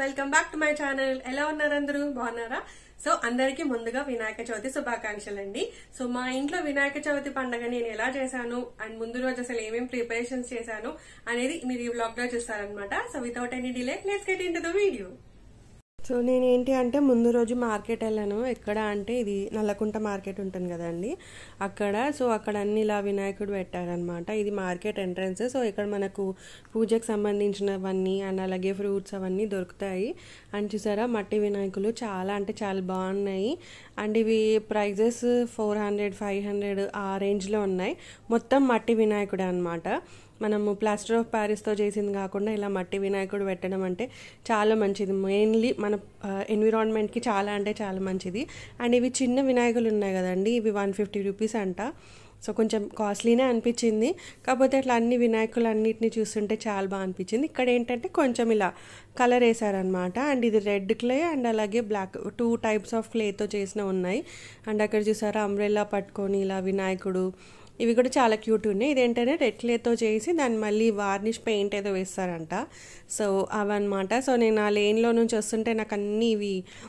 Welcome back to my channel. ఎలా ఉన్నారు అందరూ? బాగున్నారా? సో అందరికీ ముందుగా వినాయక చవితి శుభాకాంక్షలు అండి. సో మా ఇంట్లో వినాయక చవితి పండుగ నేను ఎలా చేశాను అండ్ ముందు రోజు అసలు ఏమేమి ప్రిపరేషన్స్ చేశాను అనేది మీరు ఈ వ్లాగ్ లో చూస్తారనమాట. So without any delay let's get into the video. So నేనేంటి అంటే ముందు రోజు మార్కెట్ వెళ్ళాను. ఎక్కడ అంటే ఇది నల్లకుంట మార్కెట్ ఉంటుంది కదండి అక్కడ. సో అక్కడ అన్ని ఇలా వినాయకుడు పెట్టారనమాట. ఇది మార్కెట్ ఎంట్రన్స్. సో ఇక్కడ మనకు పూజకు సంబంధించినవన్నీ అండ్ అలాగే ఫ్రూట్స్ అవన్నీ దొరుకుతాయి. అండ్ చూసారా మట్టి వినాయకులు చాలా అంటే చాలా బాగున్నాయి. అండ్ ఇవి ప్రైజెస్ 400, 500 ఆ రేంజ్లో ఉన్నాయి. మొత్తం మట్టి వినాయకుడే అనమాట. మనము ప్లాస్టర్ ఆఫ్ ప్యారిస్తో చేసింది కాకుండా ఇలా మట్టి వినాయకుడు పెట్టడం అంటే చాలా మంచిది. మెయిన్లీ మన ఎన్విరాన్మెంట్కి చాలా అంటే చాలా మంచిది. అండ్ ఇవి చిన్న వినాయకులు ఉన్నాయి కదండి, ఇవి 150 రూపీస్ అంట. సో కొంచెం కాస్ట్లీనే అనిపించింది. కాకపోతే అట్లా అన్ని వినాయకులు అన్నిటిని చూస్తుంటే చాలా బాగా అనిపించింది. ఇక్కడ ఏంటంటే కొంచెం ఇలా కలర్ వేసారనమాట. అండ్ ఇది రెడ్ క్లే అండ్ అలాగే బ్లాక్ 2 టైప్స్ ఆఫ్ క్లేతో చేసినవి ఉన్నాయి. అండ్ అక్కడ చూసారా అంబ్రెల్లా పట్టుకొని ఇలా వినాయకుడు, ఇవి కూడా చాలా క్యూట్ ఉన్నాయి. ఇదేంటంటే రెడ్ క్లేతో చేసి దాన్ని మళ్ళీ వార్నిష్ పెయింట్ ఏదో వేస్తారంట. సో అవన్నమాట. సో నేను ఆ లేన్లో నుంచి వస్తుంటే నాకు అన్నీ ఇవి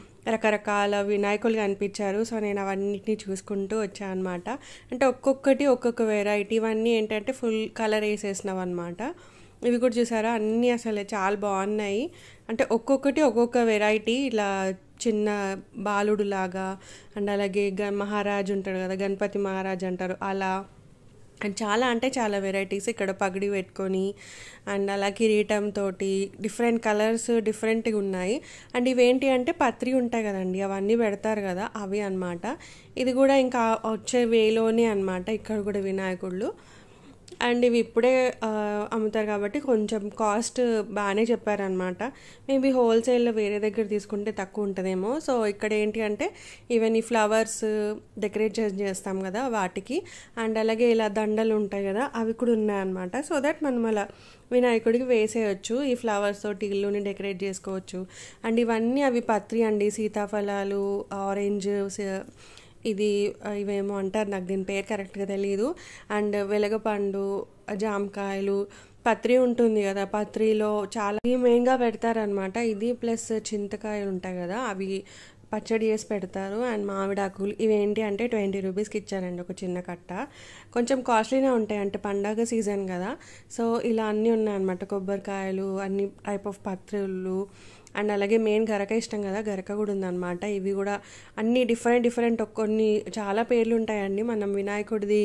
రకరకాల వినాయకులు కనిపించారు. సో నేను అవన్నిటిని చూసుకుంటూ వచ్చాను అనమాట. అంటే ఒక్కొక్కటి ఒక్కొక్క వెరైటీ, ఇవన్నీ ఏంటంటే ఫుల్ కలర్ వేసేసినవి అనమాట. ఇవి కూడా చూసారా అన్నీ అసలు చాలా బాగున్నాయి. అంటే ఒక్కొక్కటి ఒక్కొక్క వెరైటీ, ఇలా చిన్న బాలుడు లాగా అండ్ అలాగే మహారాజు ఉంటాడు కదా, గణపతి మహారాజ్ అంటారు అలా. అండ్ చాలా అంటే చాలా వెరైటీస్ ఇక్కడ పగిడి పెట్టుకొని అండ్ అలా కిరీటం తోటి డిఫరెంట్ కలర్స్ డిఫరెంట్గా ఉన్నాయి. అండ్ ఇవేంటి అంటే పత్రి ఉంటాయి కదండి, అవన్నీ పెడతారు కదా అవి అన్నమాట. ఇది కూడా ఇంకా వచ్చే వేలోనే అనమాట ఇక్కడ కూడా వినాయకుళ్ళు. అండ్ ఇవి ఇప్పుడే అమ్ముతారు కాబట్టి కొంచెం కాస్ట్ బాగానే చెప్పారనమాట. మేబీ హోల్సేల్లో వేరే దగ్గర తీసుకుంటే తక్కువ ఉంటుందేమో. సో ఇక్కడ ఏంటి అంటే ఈవెన్ ఈ ఫ్లవర్స్ డెకరేట్ చేస్తాం కదా వాటికి, అండ్ అలాగే ఇలా దండలు ఉంటాయి కదా అవి కూడా ఉన్నాయన్నమాట. సో దట్ మనం అలా వినాయకుడికి వేసేయచ్చు, ఈ ఫ్లవర్స్ తోటి ఇల్లుని డెకరేట్ చేసుకోవచ్చు. అండ్ ఇవన్నీ అవి పత్రి అండి, సీతాఫలాలు, ఆరెంజ్, ఇది ఇవేమో అంటారు, నాకు దీని పేరు కరెక్ట్గా తెలియదు. అండ్ వెలగపండు, జామకాయలు, పత్రి ఉంటుంది కదా, పత్రిలో చాలా మెయిన్గా పెడతారనమాట. ఇది ప్లస్ చింతకాయలు ఉంటాయి కదా అవి పచ్చడి చేసి పెడతారు. అండ్ మామిడాకులు ఇవేంటి అంటే 20 రూపీస్కి ఇచ్చారండి ఒక చిన్న కట్ట. కొంచెం కాస్ట్లీనే ఉంటాయి అంటే పండగ సీజన్ కదా. సో ఇలా అన్నీ ఉన్నాయన్నమాట, కొబ్బరికాయలు, అన్ని టైప్ ఆఫ్ పత్రులు అండ్ అలాగే మెయిన్ గరక ఇష్టం కదా, గరక కూడా ఉందన్నమాట. ఇవి కూడా అన్ని డిఫరెంట్ కొన్ని చాలా పేర్లు ఉంటాయండి. మనం వినాయకుడిది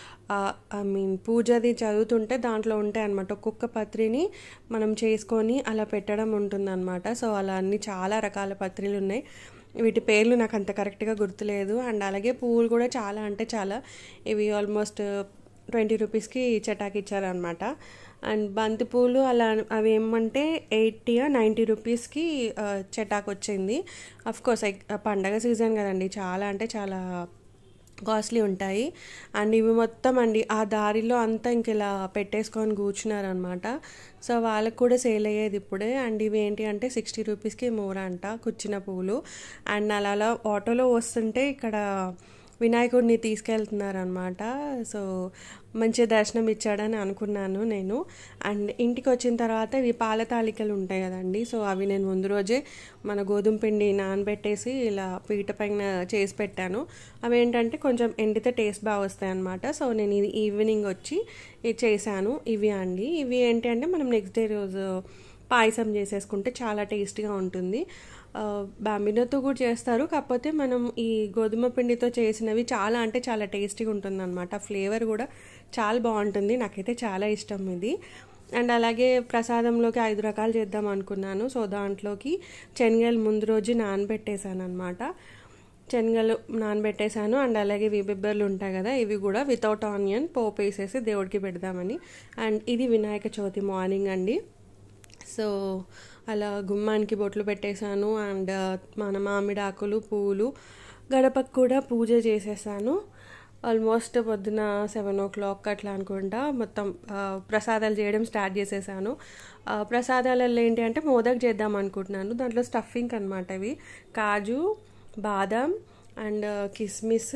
పూజది చదువుతుంటే దాంట్లో ఉంటాయి అన్నమాట. ఒక్కొక్క పత్రిని మనం చేసుకొని అలా పెట్టడం ఉంటుందన్నమాట. సో అలా అన్ని చాలా రకాల పత్రిలు ఉన్నాయి. వీటి పేర్లు నాకు అంత కరెక్ట్గా గుర్తులేదు. అండ్ అలాగే పువ్వులు కూడా చాలా అంటే చాలా, ఇవి ఆల్మోస్ట్ 20 రూపీస్కి చటాకి ఇచ్చారనమాట. అండ్ బంతి పూలు అలా అవి ఏమంటే 80-90 రూపీస్కి చటాకు వచ్చింది. అఫ్కోర్స్ పండగ సీజన్ కదండి, చాలా అంటే చాలా కాస్ట్లీ ఉంటాయి. అండ్ ఇవి మొత్తం అండి ఆ దారిలో అంతా ఇంక ఇలా పెట్టేసుకొని కూర్చున్నారనమాట. సో వాళ్ళకు కూడా సేల్ అయ్యేది ఇప్పుడే. అండ్ ఇవి ఏంటి అంటే 60 రూపీస్కి మూర అంట కూర్చిన పూలు. అండ్ అలా ఆటోలో వస్తుంటే ఇక్కడ వినాయకుడిని తీసుకెళ్తున్నారనమాట. సో మంచి దర్శనం ఇచ్చాడని అనుకున్నాను నేను. అండ్ ఇంటికి వచ్చిన తర్వాత ఇవి పాల తాలికలు ఉంటాయి కదండి. సో అవి నేను ముందు రోజే మన గోధుమ పిండి నానబెట్టేసి ఇలా పీట పైన చేసి పెట్టాను. అవి ఏంటంటే కొంచెం ఎండితే టేస్ట్ బాగా వస్తాయి అన్నమాట. సో నేను ఇది ఈవినింగ్ వచ్చి ఇది చేశాను. ఇవి అండి, ఇవి ఏంటి అంటే మనం నెక్స్ట్ డే రోజు పాయసం చేసేసుకుంటే చాలా టేస్టీగా ఉంటుంది. బాంబినోతో కూడా చేస్తారు, కాకపోతే మనం ఈ గోధుమ పిండితో చేసినవి చాలా అంటే చాలా టేస్టీగా ఉంటుంది అనమాట. ఫ్లేవర్ కూడా చాలా బాగుంటుంది, నాకైతే చాలా ఇష్టం ఇది. అండ్ అలాగే ప్రసాదంలోకి 5 రకాలు చేద్దాం అనుకున్నాను. సో దాంట్లోకి శనగలు ముందు రోజు నానబెట్టేశాను అనమాట. శనగలు నానబెట్టేశాను. అండ్ అలాగే బిబ్బర్లు ఉంటాయి కదా, ఇవి కూడా వితౌట్ ఆనియన్ పోపు వేసేసి దేవుడికి పెడదామని. అండ్ ఇది వినాయక చవితి మార్నింగ్ అండి. సో అలా గుమ్మానికి బొట్లు పెట్టేశాను. అండ్ మన మామిడి ఆకులు, పువ్వులు, గడపకు కూడా పూజ చేసేసాను. ఆల్మోస్ట్ పొద్దున 7 o'clock అట్లా అనుకుంటా మొత్తం ప్రసాదాలు చేయడం స్టార్ట్ చేసేసాను. ప్రసాదాలలో ఏంటి అంటే మోదక్ చేద్దాం అనుకుంటున్నాను. దాంట్లో స్టఫింగ్ అనమాట, ఇవి కాజు, బాదం అండ్ కిస్మిస్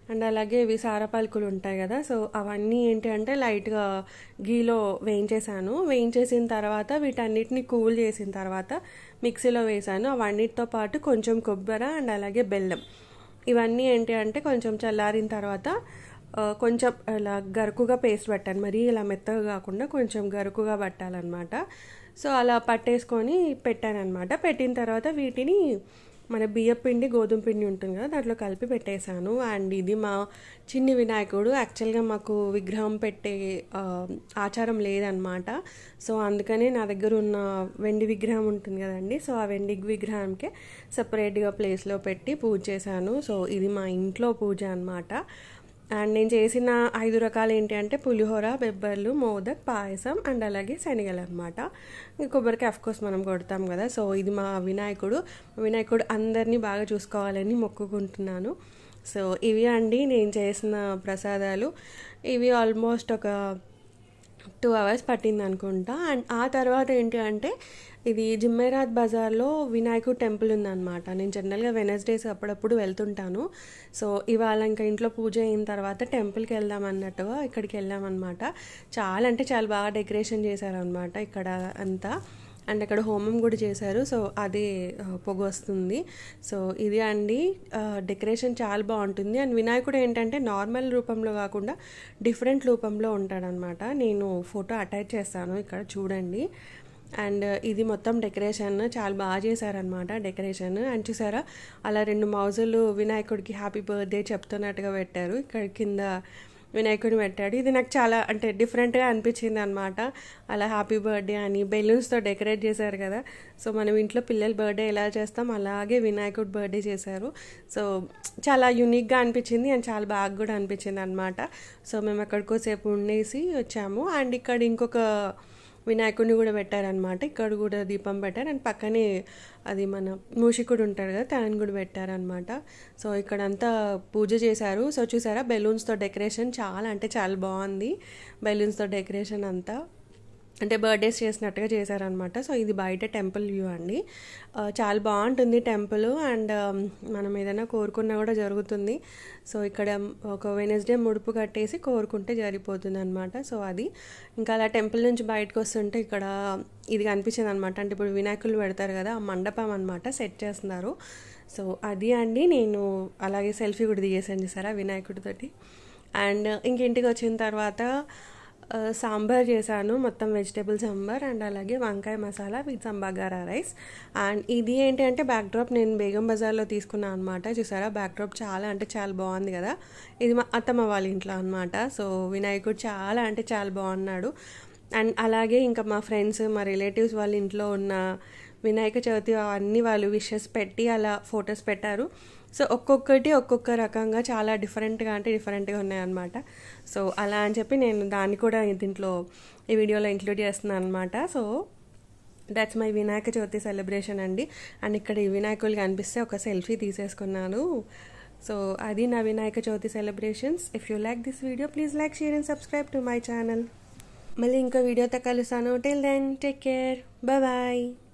అండ్ అలాగే ఇవి సారపాలకులు ఉంటాయి కదా, సో అవన్నీ ఏంటి అంటే లైట్గా గీలో వేయించేసాను. వేయించేసిన తర్వాత వీటన్నిటిని కూల్ చేసిన తర్వాత మిక్సీలో వేసాను. అవన్నిటితో పాటు కొంచెం కొబ్బరి అండ్ అలాగే బెల్లం, ఇవన్నీ ఏంటి అంటే కొంచెం చల్లారిన తర్వాత కొంచెం ఇలా గరుకుగా పేస్ట్ పట్టాను. మరీ ఇలా మెత్తగా కాకుండా కొంచెం గరుకుగా పట్టాలన్నమాట. సో అలా పట్టేసుకొని పెట్టానమాట. పెట్టిన తర్వాత వీటిని మన బియ్యం పిండి గోధుమ పిండి ఉంటుంది కదా, దాంట్లో కలిపి పెట్టేశాను. అండ్ ఇది మా చిన్ని వినాయకుడు. యాక్చువల్గా మాకు విగ్రహం పెట్టే ఆచారం లేదనమాట. సో అందుకనే నా దగ్గర ఉన్న వెండి విగ్రహం ఉంటుంది కదండి, సో ఆ వెండి విగ్రహానికి సపరేట్గా ప్లేస్లో పెట్టి పూజ చేశాను. సో ఇది మా ఇంట్లో పూజ అనమాట. అండ్ నేను చేసిన 5 రకాలు ఏంటి అంటే పులిహోర, బెబ్బర్లు, మోదక్, పాయసం అండ్ అలాగే శనగలు అనమాట. కొబ్బరికి అఫ్కోర్స్ మనం కొడతాం కదా. సో ఇది మా వినాయకుడు అందరినీ బాగా చూసుకోవాలని మొక్కుకుంటున్నాను. సో ఇవి అండి నేను చేసిన ప్రసాదాలు. ఇవి ఆల్మోస్ట్ ఒక 2 hours పట్టింది అనుకుంటా. అండ్ ఆ తర్వాత ఏంటి అంటే ఇది జిమ్మెరాత్ బజార్లో వినాయకుడు టెంపుల్ ఉందన్నమాట. నేను జనరల్గా వెనస్డేస్ అప్పుడప్పుడు వెళ్తుంటాను. సో ఇవాళ ఇంకా ఇంట్లో పూజ అయిన తర్వాత టెంపుల్కి వెళ్దాం అన్నట్టుగా ఇక్కడికి వెళ్ళామన్నమాట. చాలా అంటే చాలా బాగా డెకరేషన్ చేశారనమాట ఇక్కడ అంతా. అండ్ అక్కడ హోమం కూడా చేశారు. సో అది పొగ వస్తుంది. సో ఇది అండి డెకరేషన్ చాలా బాగుంటుంది. అండ్ వినాయకుడు ఏంటంటే నార్మల్ రూపంలో కాకుండా డిఫరెంట్ రూపంలో ఉంటాడనమాట. నేను ఫోటో అటాచ్ చేస్తాను, ఇక్కడ చూడండి. అండ్ ఇది మొత్తం డెకరేషన్ చాలా బాగా చేశారనమాట డెకరేషన్. అండ్ చూసారా అలా 2 మౌజులు వినాయకుడికి హ్యాపీ బర్త్డే చెప్తున్నట్టుగా పెట్టారు. ఇక్కడ కింద వినాయకుడిని పెట్టాడు. ఇది నాకు చాలా అంటే డిఫరెంట్గా అనిపించింది అనమాట. అలా హ్యాపీ బర్త్డే అని బెలూన్స్తో డెకరేట్ చేశారు కదా. సో మనం ఇంట్లో పిల్లల బర్త్డే ఎలా చేస్తాం అలాగే వినాయకుడి బర్త్డే చేశారు. సో చాలా యూనిక్గా అనిపించింది అండ్ చాలా బాగా కూడా అనిపించింది అనమాట. సో మేము అక్కడికోసేపు ఉండేసి వచ్చాము. అండ్ ఇక్కడ ఇంకొక వినాయకుడిని కూడా పెట్టారనమాట. ఇక్కడ కూడా దీపం పెట్టారు. అండ్ పక్కనే అది మన మూషికుడు ఉంటాడు కదా, తనని కూడా పెట్టారనమాట. సో ఇక్కడంతా పూజ చేశారు. సో చూసారా బెలూన్స్తో డెకరేషన్ చాలా అంటే చాలా బాగుంది. బెలూన్స్తో డెకరేషన్ అంతా అంటే బర్త్డేస్ చేసినట్టుగా చేశారనమాట. సో ఇది బయట టెంపుల్ వ్యూ అండి. చాలా బాగుంటుంది టెంపుల్. అండ్ మనం ఏదైనా కోరుకున్నా కూడా జరుగుతుంది. సో ఇక్కడ ఒక వెనస్డే ముడుపు కట్టేసి కోరుకుంటే జరిగిపోతుంది అనమాట. సో అది ఇంకా అలా టెంపుల్ నుంచి బయటకు వస్తుంటే ఇక్కడ ఇది కనిపించింది అనమాట. అంటే ఇప్పుడు వినాయకులు పెడతారు కదా, ఆ మండపం అనమాట సెట్ చేస్తున్నారు. సో అది అండి నేను అలాగే సెల్ఫీ కూడా దిగేసాను చూసారా వినాయకుడితోటి. అండ్ ఇంకింటికి వచ్చిన తర్వాత సాంబార్ చేశాను, మొత్తం వెజిటేబుల్ సాంబార్ అండ్ అలాగే వంకాయ masala with some bagara rice. And ఇది ఏంటి అంటే బ్యాక్డ్రాప్ నేను బేగం బజార్లో తీసుకున్నాను అనమాట. చూసారా బ్యాక్డ్రాప్ చాలా అంటే చాలా బాగుంది కదా. ఇది మా అత్తమ్మ వాళ్ళ ఇంట్లో అనమాట. సో వినాయకుడు చాలా అంటే చాలా బాగున్నాడు. అండ్ అలాగే ఇంకా మా ఫ్రెండ్స్ మా రిలేటివ్స్ వాళ్ళ ఇంట్లో ఉన్న వినాయక చవితి అవన్నీ వాళ్ళు విషెస్ పెట్టి అలా ఫొటోస్ పెట్టారు. సో ఒక్కొక్కటి ఒక్కొక్క రకంగా చాలా డిఫరెంట్గా ఉన్నాయన్నమాట. సో అలా అని చెప్పి నేను దాన్ని కూడా దీంట్లో ఈ వీడియోలో ఇంక్లూడ్ చేస్తున్నాను అనమాట. So that's my Vinayaka Chavithi celebration అండి. అండ్ ఇక్కడ ఈ వినాయకులు కనిపిస్తే ఒక సెల్ఫీ తీసేసుకున్నాను. సో అది నా Vinayaka Chavithi celebrations. If you like this video please like, share and subscribe to my channel. మళ్ళీ ఇంకో వీడియోతో కలుస్తాను. Till then take care, bye.